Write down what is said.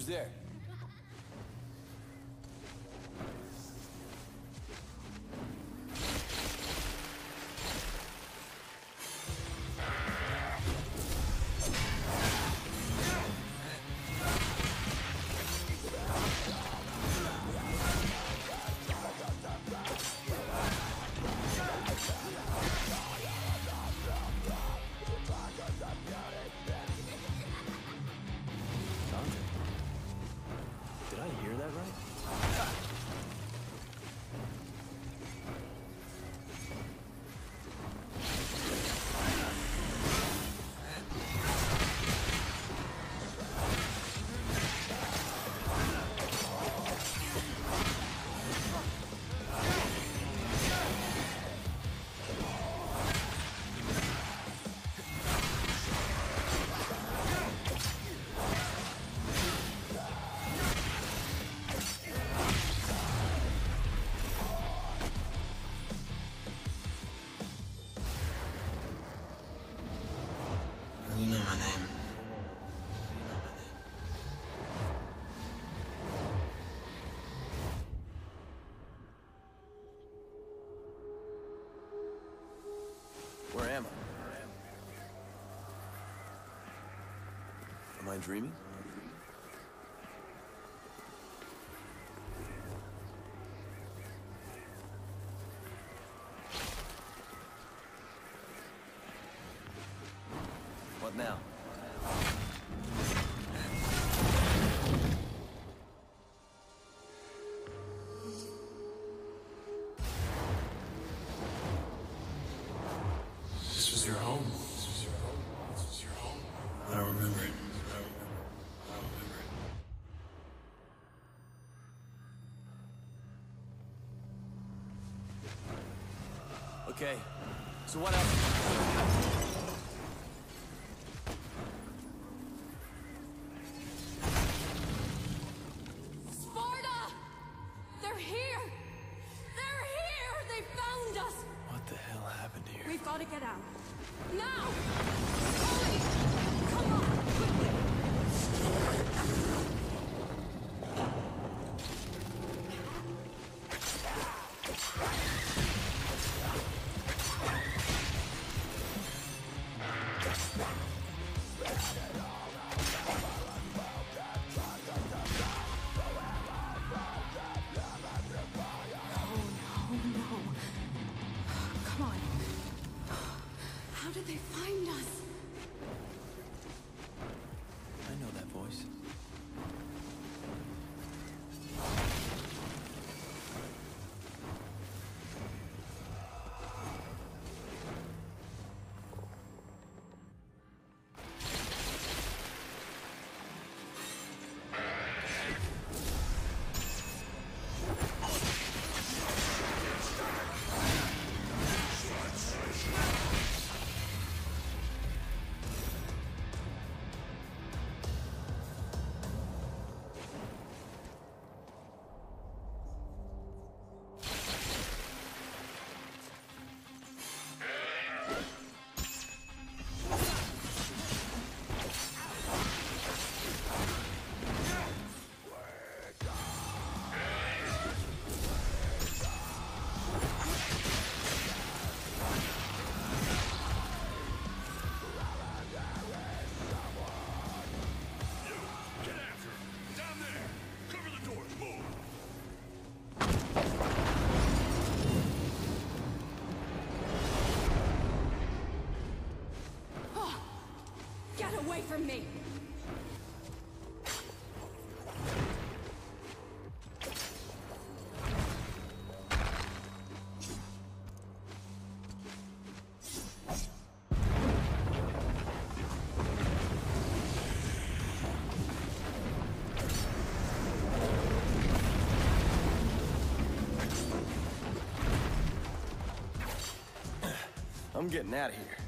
Who's there? Did I hear that right? You know my name. Where am I? Am I dreaming? What now? This was your home. This was your home. This was your home. I don't remember it. I don't remember it. Okay, so what else? What the hell happened here? We've got to get out. Now! Hurry! Come on, quickly! Come on. How did they find us? I know that voice. Get away from me! I'm getting out of here.